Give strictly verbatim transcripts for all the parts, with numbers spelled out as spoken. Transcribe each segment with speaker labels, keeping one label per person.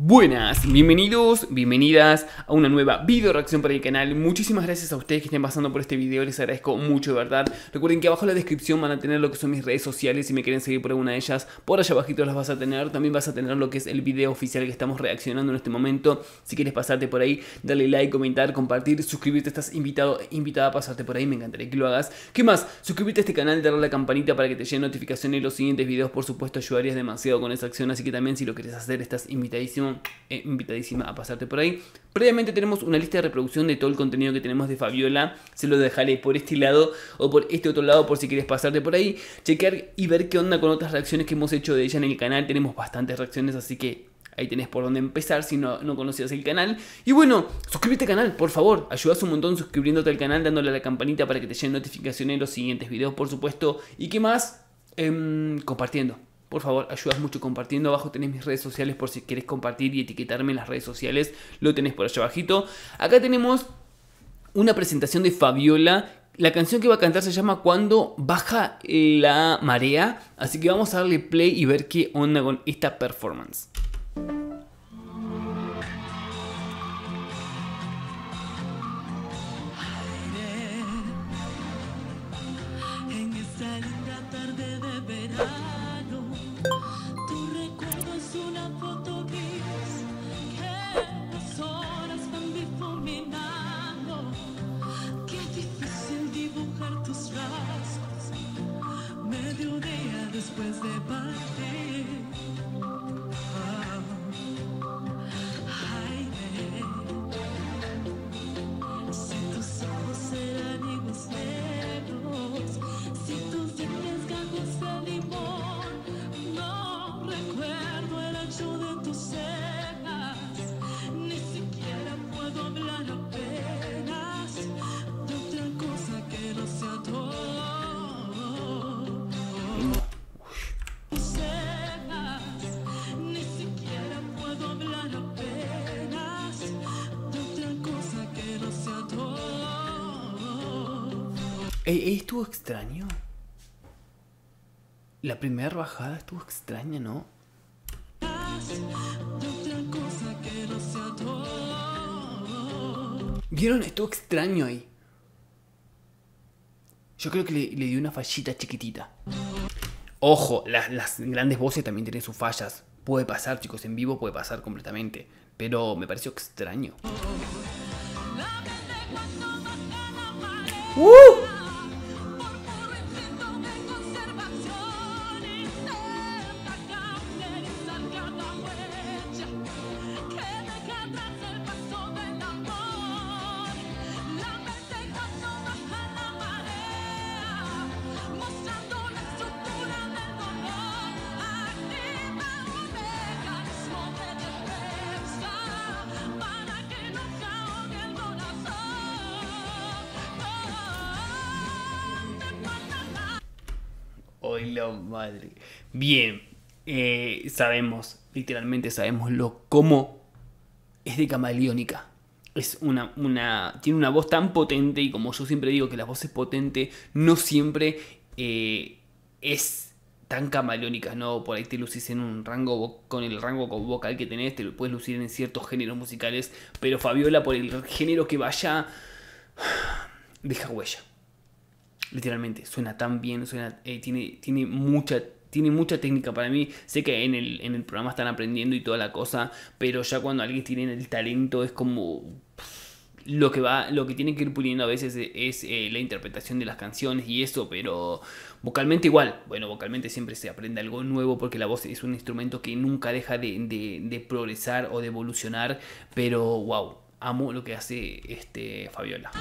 Speaker 1: Buenas, bienvenidos, bienvenidas a una nueva video reacción para el canal. Muchísimas gracias a ustedes que estén pasando por este video, les agradezco mucho de verdad. Recuerden que abajo en la descripción van a tener lo que son mis redes sociales. Si me quieren seguir por alguna de ellas, por allá abajito las vas a tener. También vas a tener lo que es el video oficial que estamos reaccionando en este momento. Si quieres pasarte por ahí, dale like, comentar, compartir, suscribirte. Estás invitado, invitada a pasarte por ahí, me encantaría que lo hagas. ¿Qué más? Suscribirte a este canal, darle a la campanita para que te lleguen notificaciones de los siguientes videos. Por supuesto ayudarías demasiado con esa acción, así que también si lo quieres hacer estás invitadísimo. Eh, invitadísima a pasarte por ahí. Previamente tenemos una lista de reproducción de todo el contenido que tenemos de Fabiola. Se lo dejaré por este lado o por este otro lado por si quieres pasarte por ahí, chequear y ver qué onda con otras reacciones que hemos hecho de ella en el canal. Tenemos bastantes reacciones, así que ahí tenés por dónde empezar si no, no conocías el canal. Y bueno, suscríbete al canal, por favor. Ayudas un montón suscribiéndote al canal, dándole a la campanita para que te lleguen notificaciones de los siguientes videos, por supuesto. ¿Y qué más? Eh, compartiendo. Por favor, ayudas mucho compartiendo. Abajo tenés mis redes sociales por si querés compartir y etiquetarme en las redes sociales. Lo tenés por allá abajito. Acá tenemos una presentación de Fabiola. La canción que va a cantar se llama Cuando baja la marea. Así que vamos a darle play y ver qué onda con esta performance.
Speaker 2: En esta linda tarde de verano, tu recuerdo es una foto gris que las horas van difuminando. Qué difícil dibujar tus rasgos mediodía después de partir. Oh. Ay, eh. Si tus ojos eran higos negros, si tus dientes gajos de limón, no recuerdo el ancho de tus cejas, ni siquiera puedo hablar apenas de otra cosa que no sea todo. Tus cejas, ni siquiera puedo hablar apenas de otra cosa que no sea todo.
Speaker 1: Eh, estuvo extraño. La primera bajada estuvo extraña, ¿no? ¿Vieron? Estuvo extraño ahí. Yo creo que le, le dio una fallita chiquitita. Ojo, las, las grandes voces también tienen sus fallas. Puede pasar, chicos, en vivo puede pasar completamente. Pero me pareció extraño. ¡Uh! Hoy la madre. Bien, eh, sabemos, literalmente sabemos lo cómo es de camaleónica. Es una, una, tiene una voz tan potente y como yo siempre digo que la voz es potente, no siempre eh, es tan camaleónica, ¿no? Por ahí te lucís en un rango, con el rango vocal que tenés, te lo puedes lucir en ciertos géneros musicales, pero Fabiola por el género que vaya, deja huella. Literalmente, suena tan bien, suena, eh, tiene, tiene, mucha, tiene mucha técnica para mí. Sé que en el, en el programa están aprendiendo y toda la cosa, pero ya cuando alguien tiene el talento es como... Lo que, va, lo que tiene que ir puliendo a veces es, es eh, la interpretación de las canciones y eso, pero vocalmente igual. Bueno, vocalmente siempre se aprende algo nuevo porque la voz es un instrumento que nunca deja de, de, de progresar o de evolucionar, pero wow, amo lo que hace este Fabiola.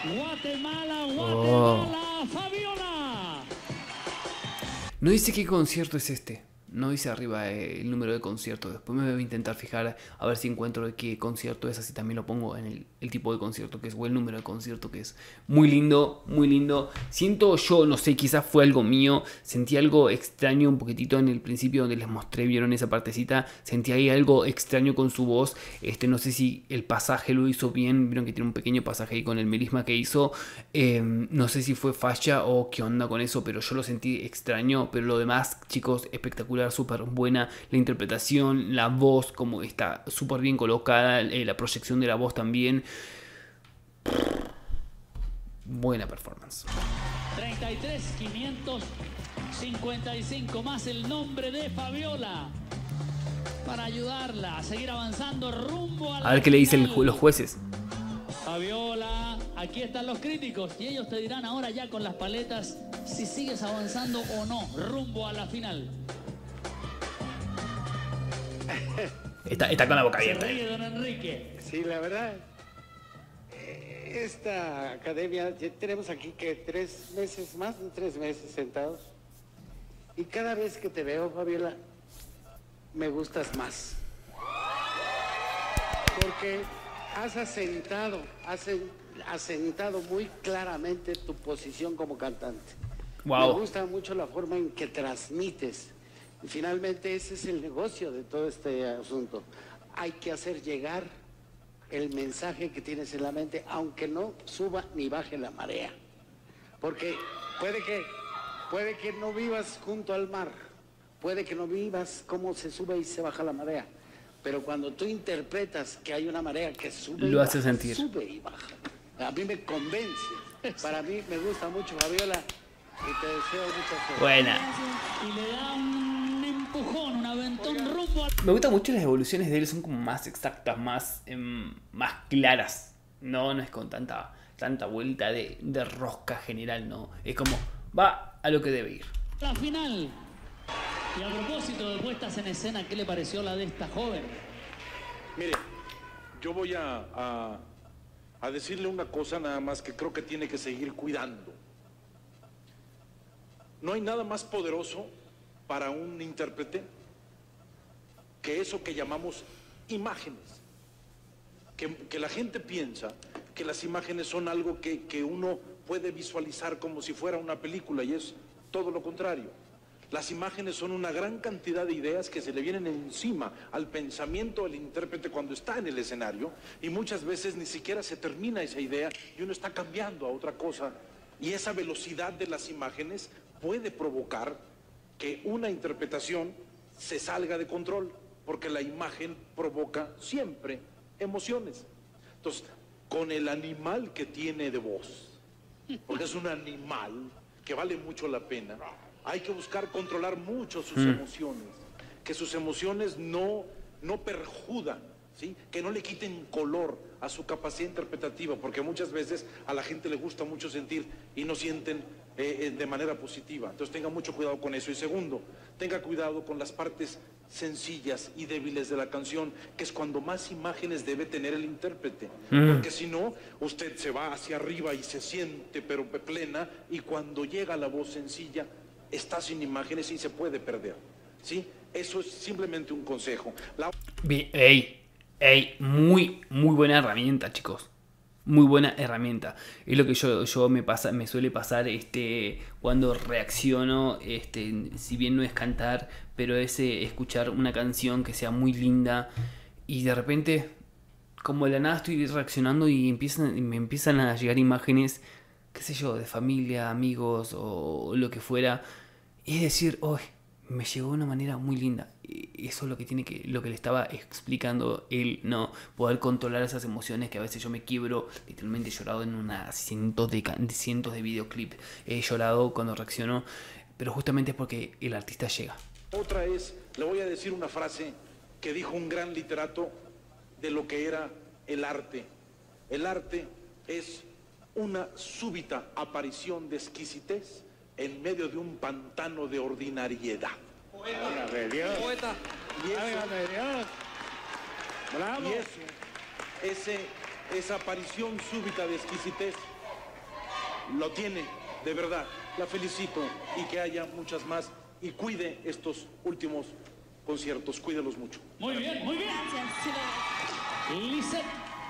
Speaker 2: Guatemala,
Speaker 1: Oh.
Speaker 2: Guatemala, Fabiola.
Speaker 1: No dice qué concierto es este. No dice arriba eh, el número de concierto. Después me voy a intentar fijar a ver si encuentro de qué concierto es. Así también lo pongo en el, el tipo de concierto que es o el número de concierto que es. Muy lindo, muy lindo. Siento yo, no sé, quizás fue algo mío. Sentí algo extraño un poquitito en el principio donde les mostré, vieron esa partecita. Sentí ahí algo extraño con su voz. Este, no sé si el pasaje lo hizo bien. Vieron que tiene un pequeño pasaje ahí con el melisma que hizo. Eh, no sé si fue falla o qué onda con eso, pero yo lo sentí extraño. Pero lo demás, chicos, espectacular. Súper buena la interpretación, la voz como está súper bien colocada, eh, la proyección de la voz también. Buena performance.
Speaker 2: treinta y tres mil quinientos cincuenta y cinco más el nombre de Fabiola para ayudarla a seguir avanzando rumbo a la
Speaker 1: A ver qué le dicen
Speaker 2: final.
Speaker 1: los jueces.
Speaker 2: Fabiola, aquí están los críticos y ellos te dirán ahora ya con las paletas si sigues avanzando o no rumbo a la final.
Speaker 1: Está, está con la boca
Speaker 2: Se
Speaker 1: abierta.
Speaker 2: ríe don Enrique.
Speaker 3: Sí, la verdad, eh, esta academia, ya tenemos aquí que tres meses, más de tres meses sentados, y cada vez que te veo, Fabiola, me gustas más. Porque has asentado, has en- asentado muy claramente tu posición como cantante.
Speaker 1: Wow.
Speaker 3: Me gusta mucho la forma en que transmites. Y finalmente ese es el negocio de todo este asunto. Hay que hacer llegar el mensaje que tienes en la mente, aunque no suba ni baje la marea. Porque puede que, puede que no vivas junto al mar, puede que no vivas cómo se sube y se baja la marea. Pero cuando tú interpretas que hay una marea que sube y
Speaker 1: Lo hace
Speaker 3: baja,
Speaker 1: sentir.
Speaker 3: sube y baja. A mí me convence. Para mí me gusta mucho, Fabiola, y te deseo mucha suerte.
Speaker 1: Buena.
Speaker 2: Y le da un empujón, un aventón rumbo a...
Speaker 1: Me gustan mucho las evoluciones de él, son como más exactas, más, em, más claras. No, no es con tanta, tanta vuelta de, de rosca general, no. Es como, va a lo que debe ir.
Speaker 2: la final. Y a propósito de puestas en escena, ¿qué le pareció la de esta joven?
Speaker 4: Mire, yo voy a, a, a decirle una cosa nada más que creo que tiene que seguir cuidando. No hay nada más poderoso para un intérprete que eso que llamamos imágenes. Que, que la gente piensa que las imágenes son algo que, que uno puede visualizar como si fuera una película, y es todo lo contrario. Las imágenes son una gran cantidad de ideas que se le vienen encima al pensamiento del intérprete cuando está en el escenario, y muchas veces ni siquiera se termina esa idea y uno está cambiando a otra cosa, y esa velocidad de las imágenes puede provocar que una interpretación se salga de control, porque la imagen provoca siempre emociones. Entonces, con el animal que tiene de voz, porque es un animal que vale mucho la pena, hay que buscar controlar mucho sus
Speaker 1: Mm.
Speaker 4: emociones, que sus emociones no, no perjudan, ¿sí? Que no le quiten color a su capacidad interpretativa, porque muchas veces a la gente le gusta mucho sentir y no sienten eh, eh, de manera positiva. Entonces tenga mucho cuidado con eso. Y segundo, tenga cuidado con las partes sencillas y débiles de la canción, que es cuando más imágenes debe tener el intérprete,
Speaker 1: Mm.
Speaker 4: porque si no, usted se va hacia arriba y se siente pero plena, y cuando llega la voz sencilla está sin imágenes y se puede perder, ¿sí? Eso es simplemente un consejo. La...
Speaker 1: Bien, ey, ey, muy, muy buena herramienta, chicos. Muy buena herramienta. Es lo que yo, yo me pasa, me suele pasar este, cuando reacciono, este, si bien no es cantar, pero es eh, escuchar una canción que sea muy linda y de repente, como de la nada estoy reaccionando y empiezan, y me empiezan a llegar imágenes, qué sé yo, de familia, amigos o lo que fuera. Y es decir, hoy me llegó de una manera muy linda. Y eso es lo que tiene que, lo que le estaba explicando él, no poder controlar esas emociones que a veces yo me quiebro. Literalmente he llorado en una cientos de, can- cientos de videoclips. He llorado cuando reacciono, pero justamente es porque el artista llega.
Speaker 4: Otra es, le voy a decir una frase que dijo un gran literato de lo que era el arte. El arte es una súbita aparición de exquisitez en medio de un pantano de ordinariedad.
Speaker 3: Válgame Dios.
Speaker 4: Y eso,
Speaker 3: Válgame Dios. Bravo.
Speaker 4: y eso ese, esa aparición súbita de exquisitez lo tiene, de verdad. La felicito y que haya muchas más y cuide estos últimos conciertos, cuídelos mucho.
Speaker 5: Muy bien, muy bien.
Speaker 2: Gracias. Sí, lo-
Speaker 5: Lisette.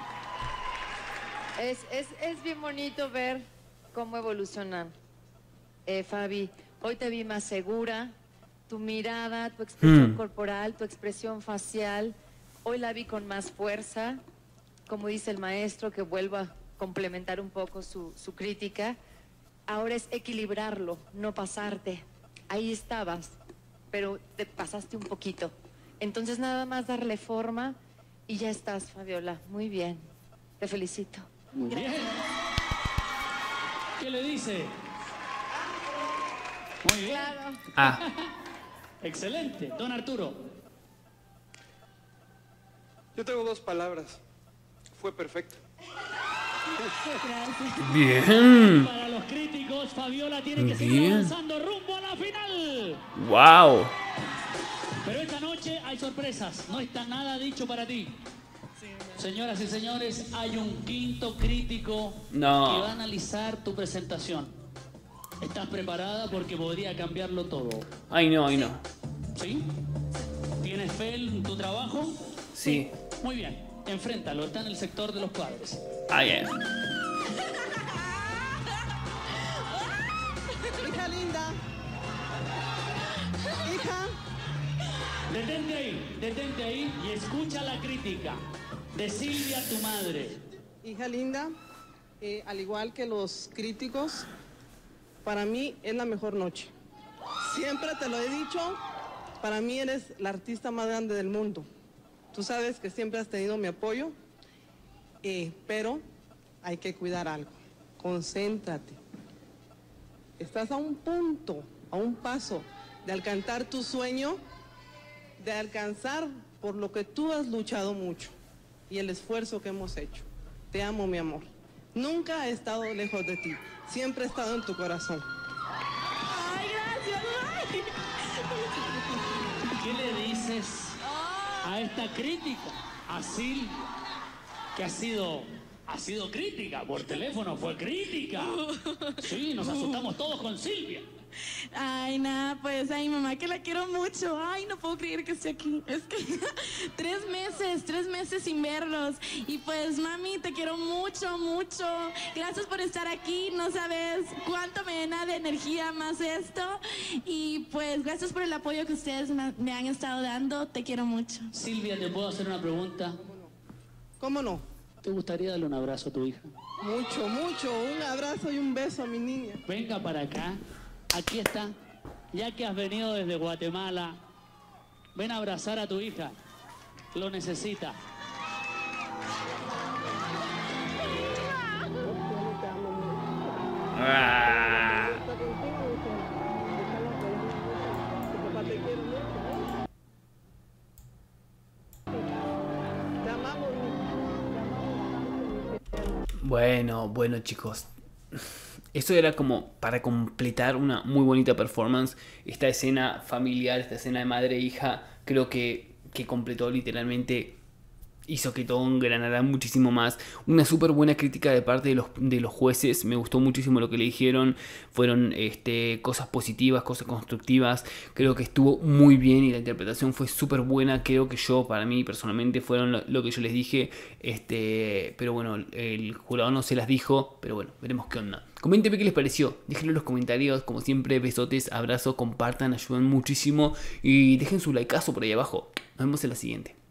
Speaker 6: Es, es, es bien bonito ver cómo evolucionan. Eh, Fabi, hoy te vi más segura, tu mirada, tu expresión
Speaker 1: Mm.
Speaker 6: corporal, tu expresión facial, hoy la vi con más fuerza, como dice el maestro, que vuelva a complementar un poco su, su crítica. Ahora es equilibrarlo, no pasarte. Ahí estabas, pero te pasaste un poquito. Entonces nada más darle forma y ya estás, Fabiola. Muy bien, te felicito.
Speaker 5: Muy bien. ¿Qué le dice? Muy bien.
Speaker 6: Claro.
Speaker 1: Ah,
Speaker 5: Excelente. Don Arturo.
Speaker 7: Yo tengo dos palabras. Fue perfecto.
Speaker 2: Gracias.
Speaker 1: bien.
Speaker 5: Para los críticos, Fabiola tiene que seguir
Speaker 1: Bien.
Speaker 5: avanzando rumbo a la final.
Speaker 1: Wow.
Speaker 5: Pero esta noche hay sorpresas. No está nada dicho para ti. Señoras y señores, hay un quinto crítico
Speaker 1: No.
Speaker 5: que va a analizar tu presentación. ¿Estás preparada? Porque podría cambiarlo todo.
Speaker 1: Ay, no, ay, no.
Speaker 5: ¿Sí? ¿Tienes fe en tu trabajo?
Speaker 1: Sí.
Speaker 5: Muy bien. Enfréntalo. Está en el sector de los padres.
Speaker 1: Ay, ay.
Speaker 8: Hija linda. Hija.
Speaker 5: Detente ahí, detente ahí y escucha la crítica de Silvia, tu madre.
Speaker 8: Hija linda. Eh, al igual que los críticos, para mí es la mejor noche. Siempre te lo he dicho, para mí eres la artista más grande del mundo. Tú sabes que siempre has tenido mi apoyo, eh, pero hay que cuidar algo. Concéntrate. Estás a un punto, a un paso de alcanzar tu sueño, de alcanzar por lo que tú has luchado mucho y el esfuerzo que hemos hecho. Te amo, mi amor. Nunca he estado lejos de ti. Siempre he estado en tu corazón.
Speaker 2: Ay, gracias. Ay.
Speaker 5: ¿Qué le dices a esta crítica? A Silvia, que ha sido, ha sido crítica, por teléfono fue crítica. Sí, nos asustamos todos con Silvia.
Speaker 2: Ay, nada, pues, ay, mamá, que la quiero mucho. Ay, no puedo creer que esté aquí. Es que tres meses, tres meses sin verlos. Y pues, mami, te quiero mucho, mucho. Gracias por estar aquí. No sabes cuánto me llena de energía más esto. Y pues, gracias por el apoyo que ustedes me me han estado dando. Te quiero mucho.
Speaker 5: Silvia, ¿te puedo hacer una pregunta?
Speaker 8: ¿Cómo no?
Speaker 5: ¿Te gustaría darle un abrazo a tu hija?
Speaker 8: Mucho, mucho. Un abrazo y un beso a mi niña.
Speaker 5: Venga para acá. Aquí está. Ya que has venido desde Guatemala, ven a abrazar a tu hija. Lo necesita.
Speaker 1: Ah.
Speaker 8: Te amamos,
Speaker 1: Bueno, bueno, chicos. Eso era como para completar una muy bonita performance. Esta escena familiar, esta escena de madre e hija, creo que, que completó literalmente, hizo que todo engranara muchísimo más. Una súper buena crítica de parte de los, de los jueces. Me gustó muchísimo lo que le dijeron. Fueron este, cosas positivas, cosas constructivas. Creo que estuvo muy bien y la interpretación fue súper buena. Creo que yo, para mí personalmente, fueron lo, lo que yo les dije. Este, pero bueno, el jurado no se las dijo. Pero bueno, veremos qué onda. Coméntenme qué les pareció. Déjenlo en los comentarios. Como siempre, besotes, abrazos, compartan, ayudan muchísimo. Y dejen su likeazo por ahí abajo. Nos vemos en la siguiente.